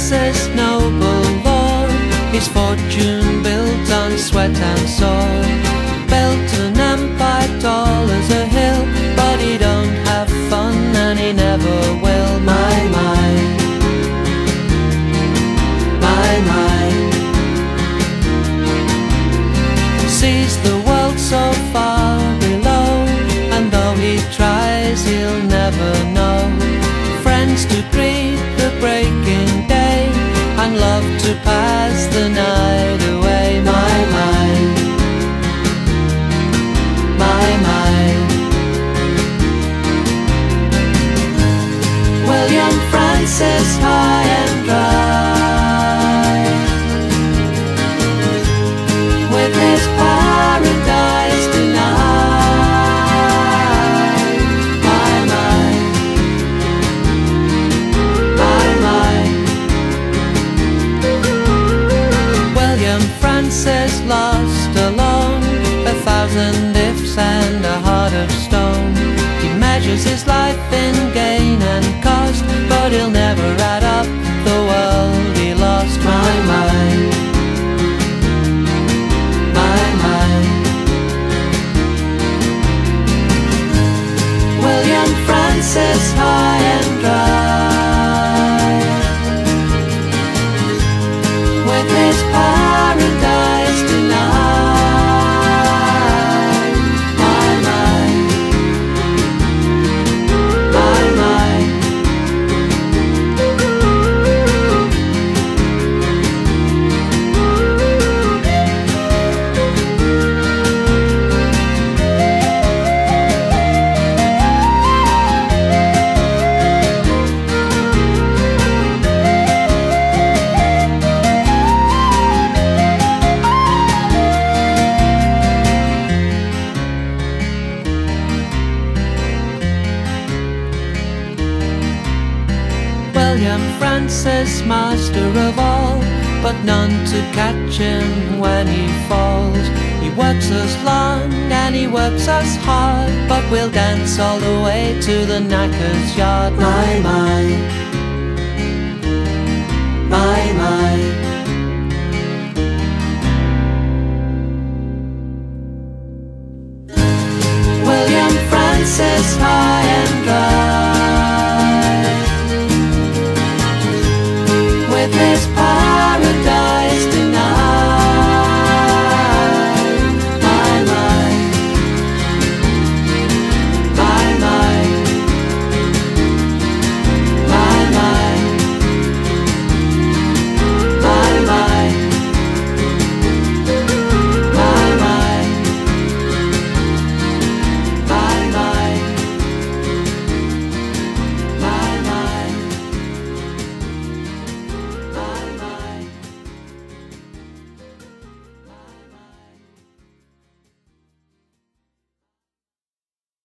Francis, noble lord, his fortune built on sweat and sword. Built an empire tall as a hill, but he don't have fun and he never will. My, sees the world so far below, and though he tries he'll never know. Friends to greet the breaking day, and love to pass the night away. My, William Francis high and dry, with his paradise denied. William Francis lost alone, 1,000 ifs and a heart of stone. He measures his life in gain and cost, but he'll never add up the world he lost. My, William Francis high and dry, with his paradise denied. William Francis, master of all, but none to catch him when he falls. He works us long and he works us hard, but we'll dance all the way to the knacker's yard. My,